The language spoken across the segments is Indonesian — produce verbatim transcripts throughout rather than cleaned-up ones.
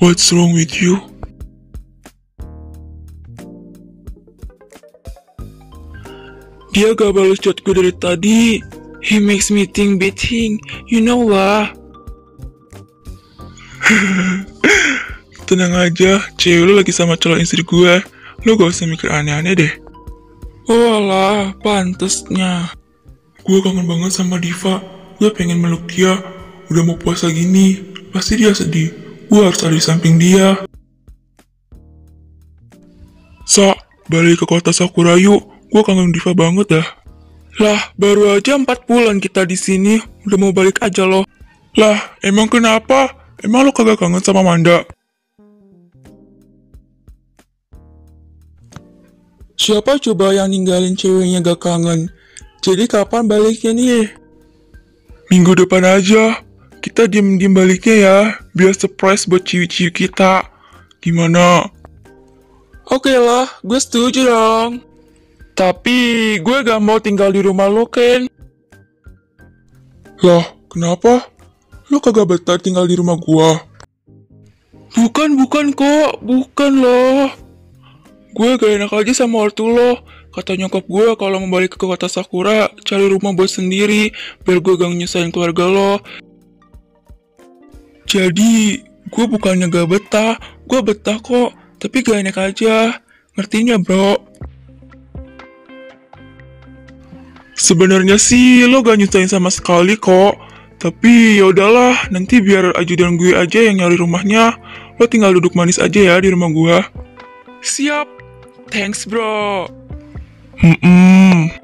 What's wrong with you? Dia gak balas chat gue dari tadi. He makes me think bad thing, you know lah. Tenang aja, cewek lu lagi sama calon istri gue. Lu gak usah mikir aneh-aneh deh. Oh alah, pantesnya. Gue kangen banget sama Diva. Gue pengen meluk dia. Udah mau puasa gini, pasti dia sedih. Gue harus ada di samping dia. Sa, balik ke kota Sakura yuk. Gue kangen Diva banget dah. Lah, baru aja empat bulan kita di sini, udah mau balik aja loh. Lah, emang kenapa? Emang lo kagak kangen sama Manda? Siapa coba yang ninggalin ceweknya gak kangen? Jadi kapan baliknya nih? Minggu depan aja. Kita diem-diem baliknya ya, biar surprise buat ciwi-ciwi kita. Gimana? Oke lah, gue setuju dong. Tapi gue gak mau tinggal di rumah lo, Ken. Lah, kenapa? Lo kagak betah tinggal di rumah gua? Bukan, bukan kok. Bukan loh. Gue gak enak aja sama ortu lo. Kata nyokap gue kalau mau balik ke kota Sakura, cari rumah buat sendiri, biar gue gak nyusahin keluarga lo. Jadi, gue bukannya gak betah. Gue betah kok. Tapi gak enak aja. Ngertinya, bro? Sebenarnya sih lo gak nyusahin sama sekali kok. Tapi ya udahlah, nanti biar ajudan gue aja yang nyari rumahnya. Lo tinggal duduk manis aja ya di rumah gue. Siap. Thanks bro. Hmm.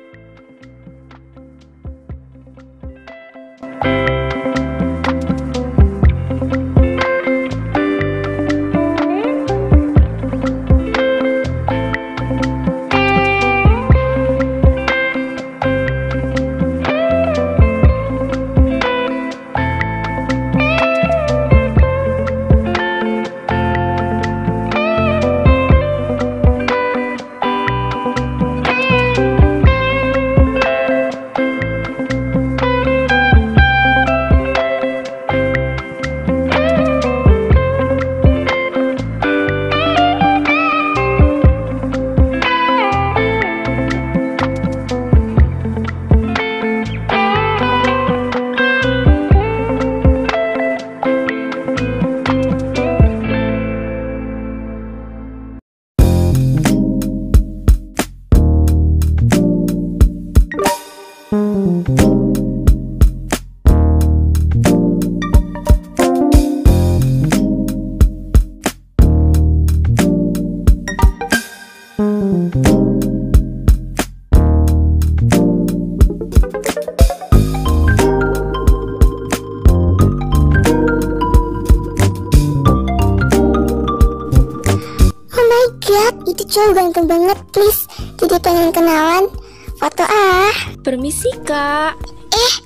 Itu cowok ganteng banget, please. Jadi pengen kenalan. Foto ah. Permisi kak. Eh.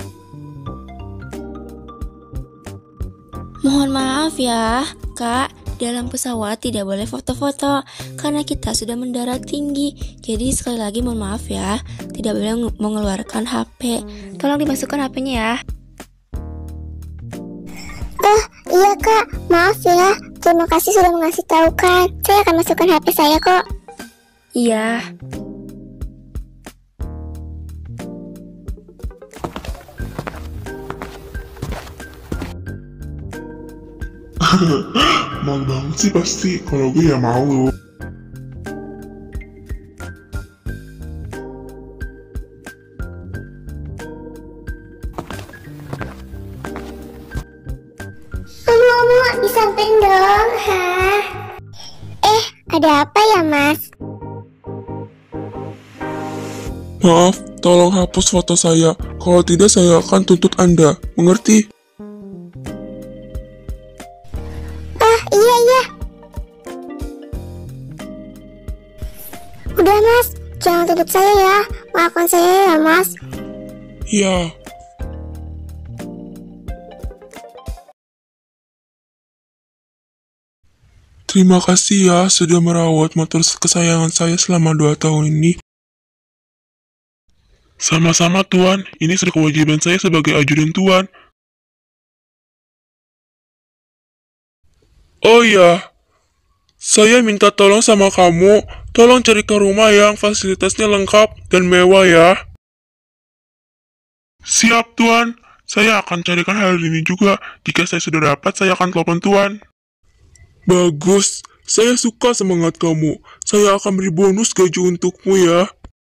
Mohon maaf ya, kak. Dalam pesawat tidak boleh foto-foto karena kita sudah mendarat tinggi. Jadi sekali lagi mohon maaf ya, tidak boleh mengeluarkan H P. Tolong dimasukkan H P-nya ya. Oh iya kak, maaf ya. Terima kasih sudah mengasih tahu kan. Saya akan masukkan H P saya kok. Iya. Mau banget sih pasti. Kalau gue ya mau loh. Mau disamping dong, hah? Eh, ada apa ya mas? Maaf, tolong hapus foto saya. Kalau tidak saya akan tuntut Anda. Mengerti? Ah, iya iya. Udah mas, jangan tuntut saya ya. Maafkan saya ya mas. Iya. Terima kasih ya sudah merawat motor kesayangan saya selama dua tahun ini. Sama-sama Tuan, ini sudah kewajiban saya sebagai ajudan Tuan. Oh iya, saya minta tolong sama kamu, tolong carikan rumah yang fasilitasnya lengkap dan mewah ya. Siap, Tuan. Saya akan carikan hal ini juga. Jika saya sudah dapat, saya akan telepon Tuan. Bagus. Saya suka semangat kamu. Saya akan beri bonus gaji untukmu ya.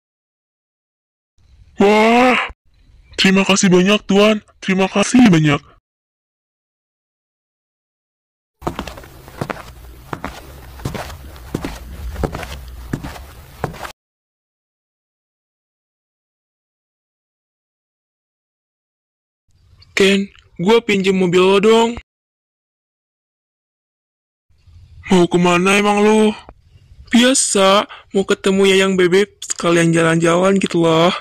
Wah, terima kasih banyak, Tuan. Terima kasih banyak. Ken, gua pinjem mobil lo dong. Mau kemana emang lo? Biasa, mau ketemu Yayang Bebek sekalian jalan-jalan gitu loh.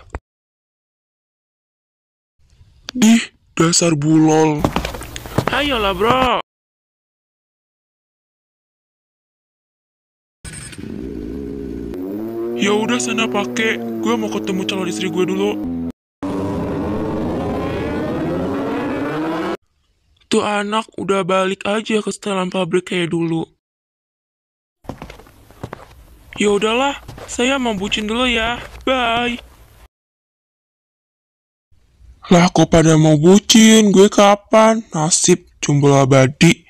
Ih, dasar bulol. Ayolah bro. Ya udah sana pakai, gue mau ketemu calon istri gue dulu. Tuh anak udah balik aja ke setelan pabrik kayak dulu. Ya udahlah, saya mau bucin dulu ya. Bye. Lah kok pada mau bucin, gue kapan? Nasib jomblo abadi.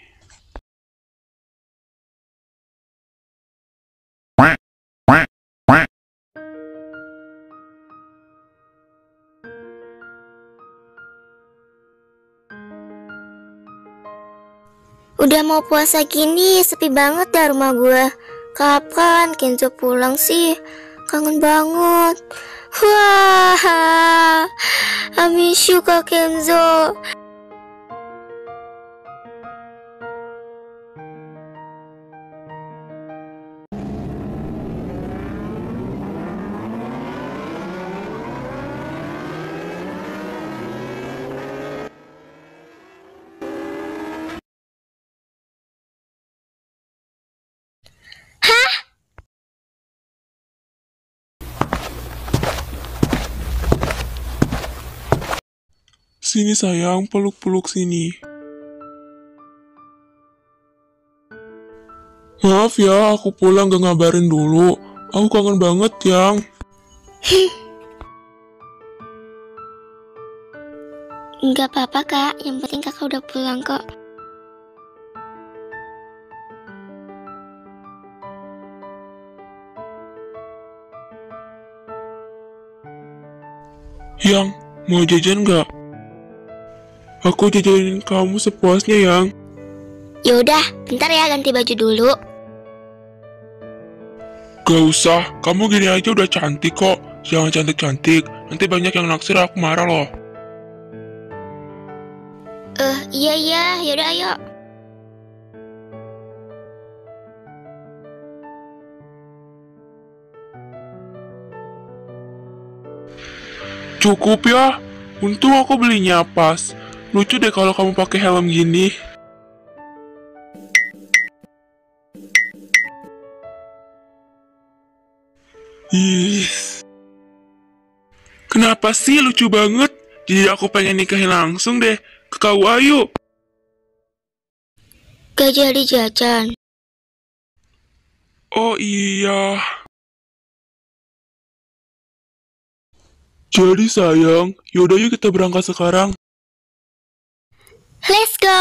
Udah mau puasa gini, sepi banget dah rumah gue. Kapan Kenzo pulang sih? Kangen banget. Wah, I miss you Kak Kenzo. Sini sayang, peluk-peluk sini. Maaf ya, aku pulang gak ngabarin dulu. Aku kangen banget, Yang. Enggak apa-apa Kak, yang penting Kakak udah pulang kok. Yang, mau jajan gak? Aku jajanin kamu sepuasnya, Yang. Yaudah, bentar ya ganti baju dulu. Gak usah, kamu gini aja udah cantik kok. Jangan cantik-cantik, nanti banyak yang naksir aku marah loh. Eh, uh, iya iya, yaudah ayo. Cukup ya, untung aku belinya pas. Lucu deh kalau kamu pakai helm gini. Ih. Kenapa sih lucu banget? Jadi aku pengen nikahin langsung deh. Ke kau ayo. Gak jadi jajan. Oh iya. Jadi sayang, yaudah yuk kita berangkat sekarang. Let's go!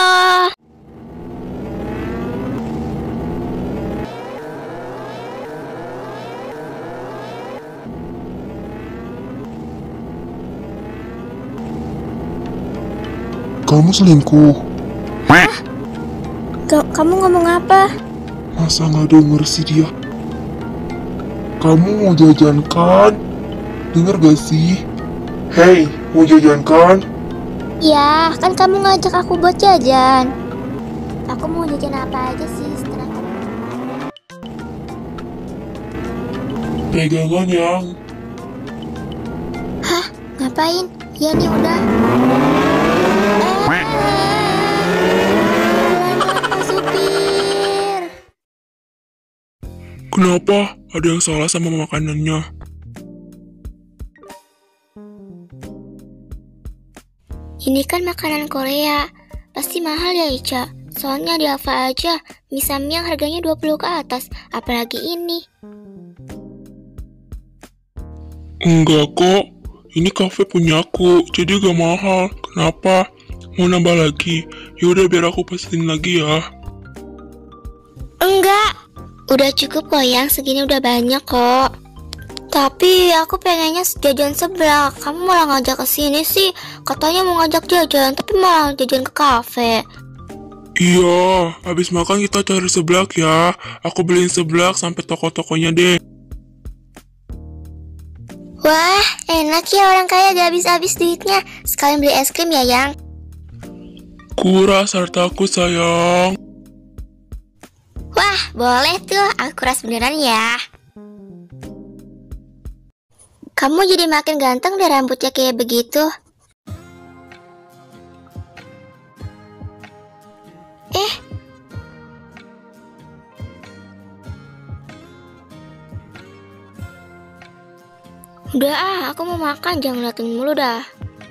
Kamu selingkuh? Hah? Ka kamu ngomong apa? Masa nggak denger sih dia? Kamu mau jajan kan? Dengar gak sih? Hei, mau jajan kan? Ya, kan kamu ngajak aku buat jajan. Aku mau jajan apa aja sih setelah kamu. Pegangan Yang. Hah? Ngapain? Ya nih udah. Eh, Pak supir. Kenapa? Ada yang salah sama makanannya? Ini kan makanan Korea. Pasti mahal ya Ica. Soalnya di Alfa aja, mie Samyang harganya dua puluh ke atas, apalagi ini. Enggak kok, ini kafe punya aku, jadi gak mahal. Kenapa? Mau nambah lagi? Yaudah biar aku pesenin lagi ya. Enggak, udah cukup kok yang segini udah banyak kok. Tapi aku pengennya jajan seblak. Kamu malah ngajak ke sini sih. Katanya mau ngajak jajan, tapi malah jajan ke kafe. Iya, habis makan kita cari seblak ya. Aku beliin seblak sampai toko-tokonya deh. Wah, enak ya orang kaya gak habis-habis duitnya. Sekalian beli es krim ya, Yang. Kuras hartaku sayang. Wah, boleh tuh. Aku kuras beneran ya. Kamu jadi makin ganteng deh rambutnya kayak begitu. Eh. Udah ah, aku mau makan, jangan ngeliatin mulu dah.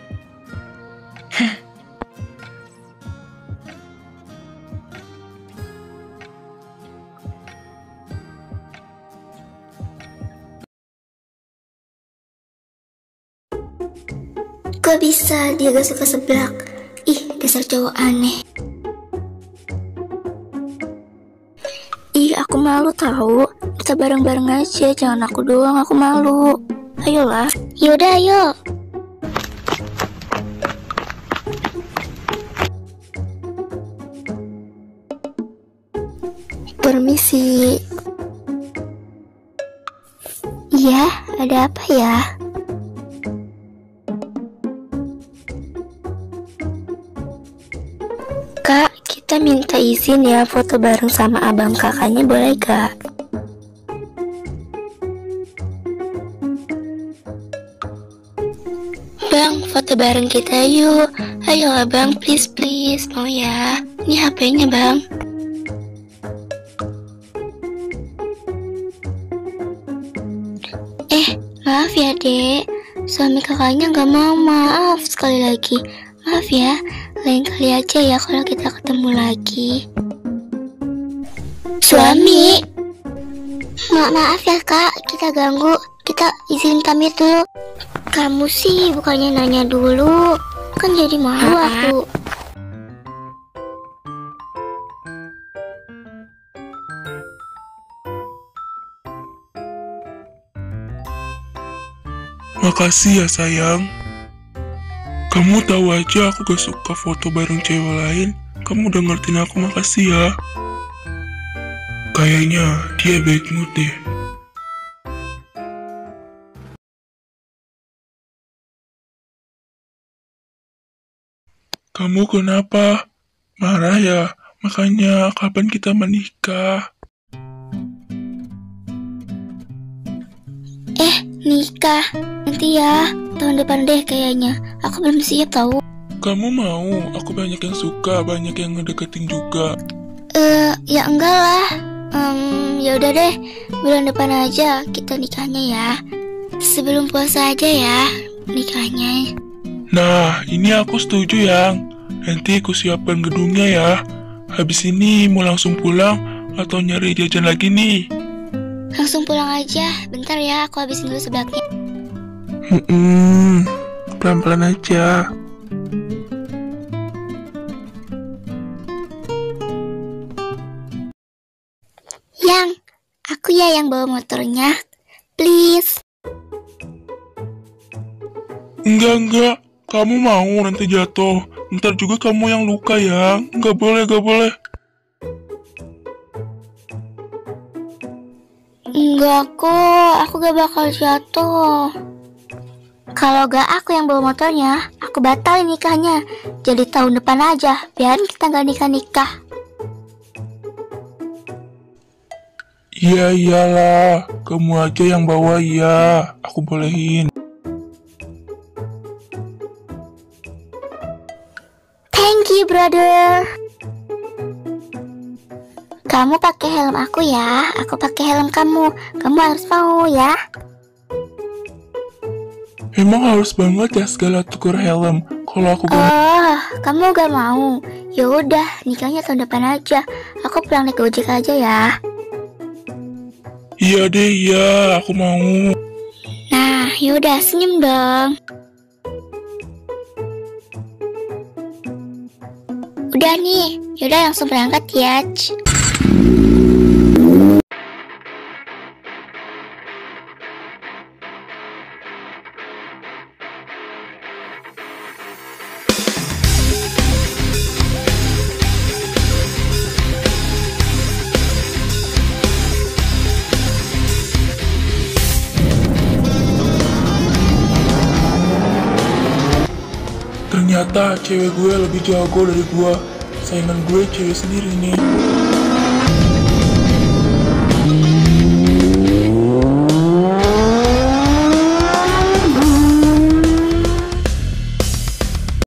Kok bisa dia gak suka seblak? Ih, dasar cowok aneh. Ih, aku malu tahu. Kita bareng-bareng aja, jangan aku doang, aku malu. Ayolah. Yaudah, ayo. Permisi. Iya, ada apa ya? Kak, kita minta izin ya foto bareng sama abang kakaknya, boleh gak? Bang, foto bareng kita yuk. Ayo abang, please please, mau ya. Ini H P-nya bang. Eh, maaf ya dek, suami kakaknya gak mau, maaf sekali lagi. Maaf ya, lain kali aja ya kalau kita ketemu lagi. Suami? Ma maaf ya kak, kita ganggu. Kita izin pamit dulu. Kamu sih bukannya nanya dulu. Kan jadi malu aku. Makasih ya sayang. Kamu tahu aja aku gak suka foto bareng cewek lain. Kamu udah ngertiin aku, makasih ya. Kayaknya dia bad mood deh. Kamu kenapa? Marah ya? Makanya kapan kita menikah? Eh, nikah. Nanti ya. Tahun depan deh kayaknya. Aku belum siap tahu. Kamu mau? Aku banyak yang suka, banyak yang ngedeketin juga. Eh, uh, ya enggak lah. Um, ya udah deh. Bulan depan aja kita nikahnya ya. Sebelum puasa aja ya nikahnya. Nah, ini aku setuju yang. Nanti aku siapkan gedungnya ya. Habis ini mau langsung pulang atau nyari jajan lagi nih? Langsung pulang aja. Bentar ya, aku habisin dulu seblaknya. Hmm, pelan-pelan aja. Yang, aku ya yang bawa motornya. Please. Enggak, enggak. Kamu mau nanti jatuh. Ntar juga kamu yang luka ya. Enggak boleh, enggak boleh. Enggak kok, aku gak bakal jatuh. Kalau gak aku yang bawa motornya, aku batalin nikahnya. Jadi tahun depan aja, biarin kita gak nikah-nikah. Iya iyalah, kamu aja yang bawa ya. Aku bolehin. Thank you brother. Kamu pakai helm aku ya, aku pakai helm kamu. Kamu harus mau ya. Emang harus banget ya segala tuker helm. Kalau aku gak Oh, kamu gak mau? Ya udah, nikahnya tahun depan aja. Aku pulang naik ojek aja ya. Iya deh, iya, aku mau. Nah, yaudah senyum dong. Udah nih, yaudah langsung berangkat ya. Ci. Ternyata cewek gue lebih jago dari gue. Saingan gue cewek sendiri nih.